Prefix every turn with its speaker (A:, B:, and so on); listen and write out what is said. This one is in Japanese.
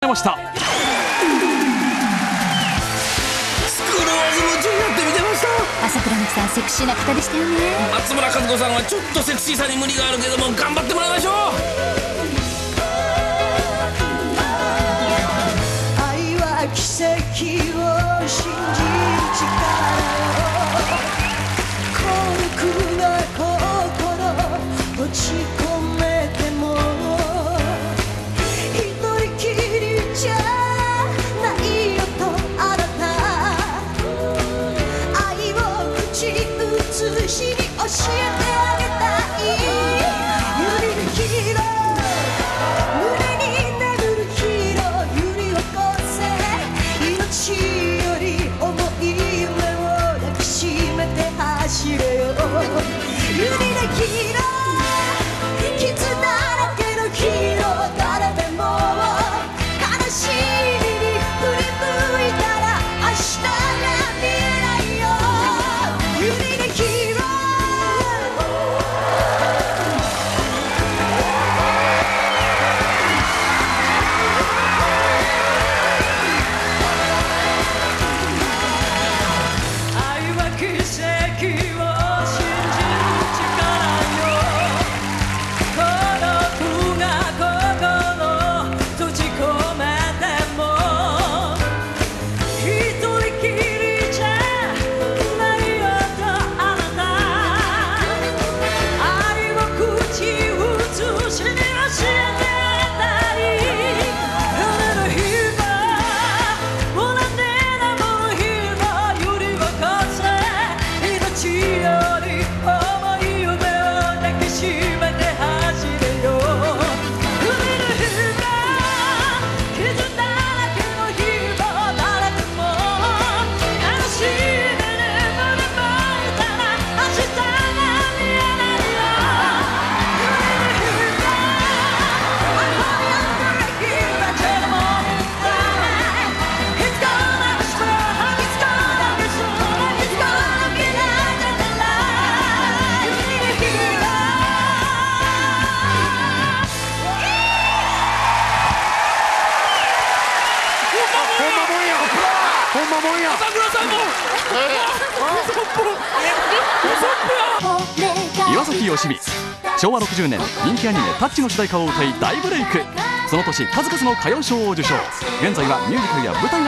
A: れました。
B: スクローズ夢中やって見てました。
C: 朝倉未来さんセクシーな方でしたよね。
B: 松村和子さんはちょっとセクシーさに無理があるけども頑張ってもらいましょう。
D: 愛は奇跡を信じる力よ。孤独な心落ち込めても一人きりじゃないよとあなた。愛を口移しに教えてあげたい。指のヒーロー胸に眠るヒーロー揺り起こせ。命より重い夢を抱きしめて走れよ。指のヒーロー傷だらけのヒーロー。誰でも悲しみに振り向いたら明日が見えないよ。指のヒーロー愛は奇跡を信じる力よ。孤独な心閉じ込めても一人きりじゃないよとあなた。愛を口移しに教えてあげたい。夢のヒーローほらねなものヒーロー揺り起こせ。命より重い夢を抱きしめて走れよ。海のヒーロー傷だらけのヒーロー。誰でも悲しみに振り向いたら明日が見えないよ。海のヒーロー I hope you're breaking till the morning light. It's gonna be strong, it's gonna be strong, it's gonna be light in the light. You're the hero.
A: ほんまもんや。
B: 朝倉さんも
A: 岩崎良美、昭和60年人気アニメ「タッチ」の主題歌を歌い大ブレイク。その年数々の歌謡賞を受賞。現在はミュージカルや舞台